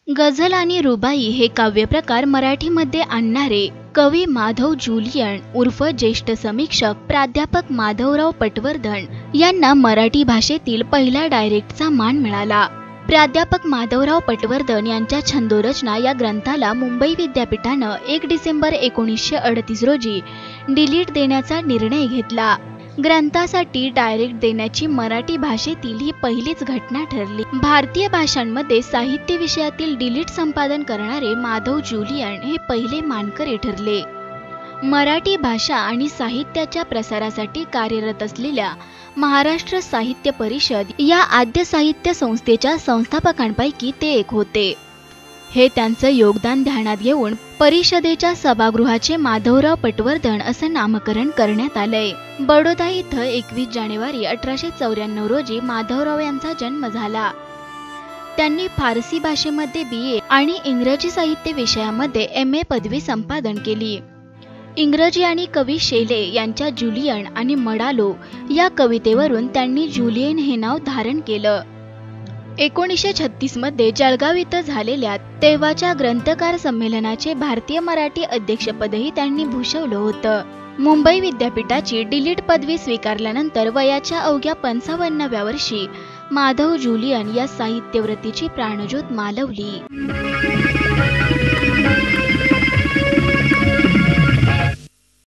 गझल आणि रुबाई हे काव्यप्रकार मराठीमध्ये आणणारे कवी माधव जुलियन उर्फ ज्येष्ठ समीक्षक प्राध्यापक माधवराव पटवर्धन यांना मराठी भाषेतील पहिला डायरेक्टचा मान मिळाला। प्राध्यापक माधवराव पटवर्धन यांच्या छंदोरचना या ग्रंथाला मुंबई विद्यापीठानं 1 डिसेंबर 1938 रोजी डिलीट देण्याचा निर्णय घेतला। ग्रंथासाठी डायरेक्ट देण्याची मराठी भाषेतील ही पहिलीच घटना ठरली। भारतीय भाषांमध्ये साहित्य विषयातील डिलीट संपादन करणारे माधव जुलियन हे पहिले मानकरी ठरले। मराठी भाषा आणि साहित्याच्या प्रसारासाठी कार्यरत असलेल्या महाराष्ट्र साहित्य परिषद या आद्य साहित्य संस्थेच्या संस्थापकांपैकी ते एक होते। हे त्यांचं योगदान ध्यानात घेऊन परिषदेच्या सभागृहाचे माधवराव पटवर्धन असं नामकरण करण्यात आलंय। बडोदा इथं 21 जानेवारी 1894 रोजी माधवराव यांचा जन्म झाला। त्यांनी फारसी भाषेमध्ये BA आणि इंग्रजी साहित्य विषयामध्ये MA पदवी संपादन केली। इंग्रजी आणि कवी शेले यांच्या जुलियन आणि मडालो या कवितेवरून त्यांनी जुलियन हे नाव धारण केलं। 1936 मध्ये जळगाव इथं झालेल्या तेव्हाच्या ग्रंथकार संमेलनाचे भारतीय मराठी अध्यक्षपदही त्यांनी भूषवलं होतं। मुंबई विद्यापीठाची डिलीट पदवी स्वीकारल्यानंतर वयाच्या अवघ्या 55व्या वर्षी माधव जुलियन या साहित्यवृत्तीची प्राणज्योत मालवली।